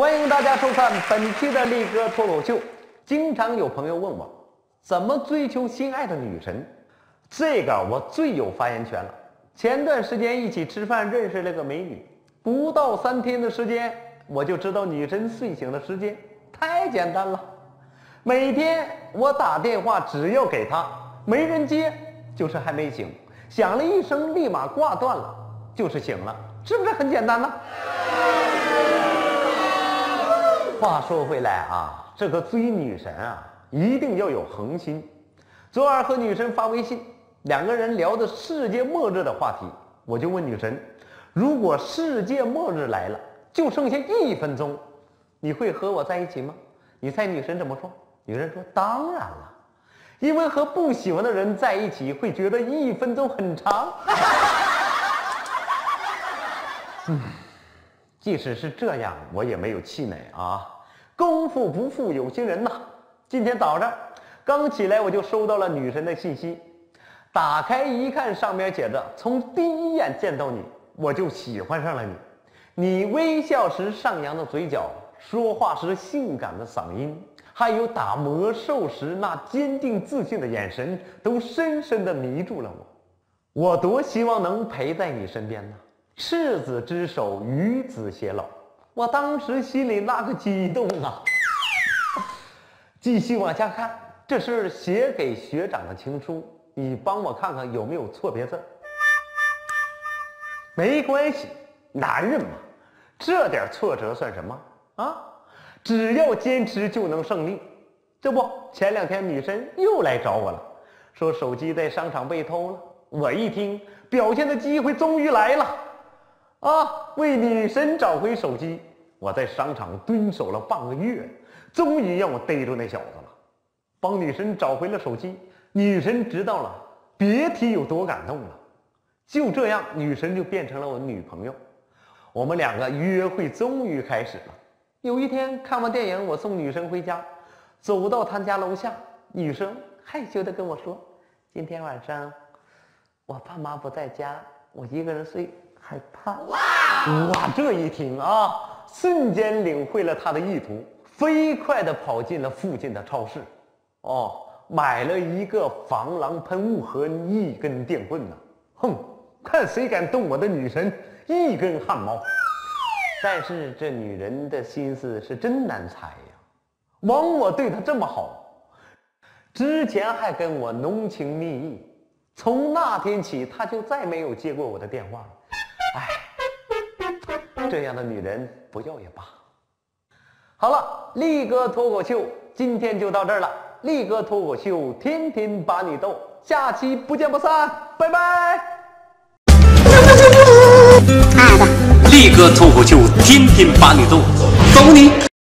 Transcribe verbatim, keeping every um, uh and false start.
欢迎大家收看本期的力哥脱口秀。经常有朋友问我，怎么追求心爱的女神？这个我最有发言权了。前段时间一起吃饭认识了个美女，不到三天的时间，我就知道女神睡醒的时间，太简单了。每天我打电话，只要给她，没人接就是还没醒，响了一声立马挂断了，就是醒了，是不是很简单呢？话说回来啊，这个追女神啊，一定要有恒心。昨晚和女神发微信，两个人聊的世界末日的话题，我就问女神，如果世界末日来了，就剩下一分钟，你会和我在一起吗？你猜女神怎么说？女神说当然了，因为和不喜欢的人在一起会觉得一分钟很长。嗯，即使是这样，我也没有气馁啊。功夫不负有心人呐！今天早上刚起来，我就收到了女神的信息，打开一看，上面写着：从第一眼见到你，我就喜欢上了你。你微笑时上扬的嘴角，说话时性感的嗓音，还有打魔兽时那坚定自信的眼神，都深深地迷住了我。我多希望能陪在你身边呢！赤子之手，与子偕老。我当时心里那个激动啊！继续往下看，这是写给学长的情书，你帮我看看有没有错别字。没关系，男人嘛，这点挫折算什么啊？只要坚持就能胜利。这不，前两天女神又来找我了，说手机在商场被偷了。我一听，表现的机会终于来了啊！为女神找回手机，我在商场蹲守了半个月，终于让我逮住那小子了。帮女神找回了手机，女神知道了，别提有多感动了。就这样，女神就变成了我女朋友。我们两个约会终于开始了。有一天看完电影，我送女神回家，走到她家楼下，女生害羞地跟我说：“今天晚上我爸妈不在家，我一个人睡，害怕。”哇！这一听啊，瞬间领会了她的意图，飞快地跑进了附近的超市。哦，买了一个防狼喷雾和一根电棍呢。哼，看谁敢动我的女神，一根汗毛。但是这女人的心思是真难猜呀！枉我对她这么好，之前还跟我浓情蜜意，从那天起她就再没有接过我的电话了。哎，这样的女人不要也罢。好了，力哥脱口秀今天就到这儿了。力哥脱口秀天天把你逗，下期不见不散，拜拜。 力哥脱口秀天天把你逗，走你。